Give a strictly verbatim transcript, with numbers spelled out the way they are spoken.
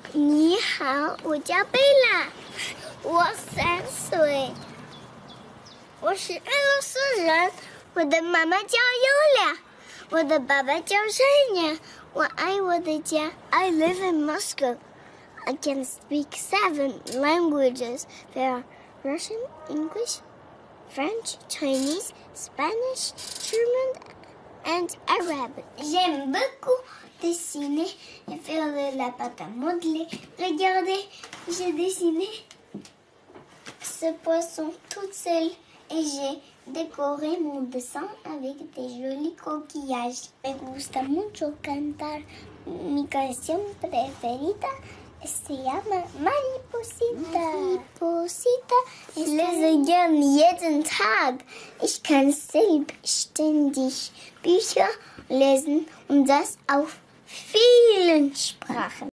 你好，我叫贝拉，我三岁。我是俄罗斯人，我的妈妈叫尤俩，我的爸爸叫陈呀。我爱我的家。I live in Moscow. I can speak seven languages. There are Russian, English, French, Chinese, Spanish, German, and Arabic. J'aime beaucoup dessiner et faire de la pâte à modeler. Regardez, j'ai dessiné ce poisson toute seule et j'ai décoré mon dessin avec des jolis coquillages. Me gusta mucho cantar. Mi canción preferida se llama Mariposita. Mariposita. Ich lese gern jeden Tag. Ich kann selbstständig Bücher lesen und das auf vielen Sprachen.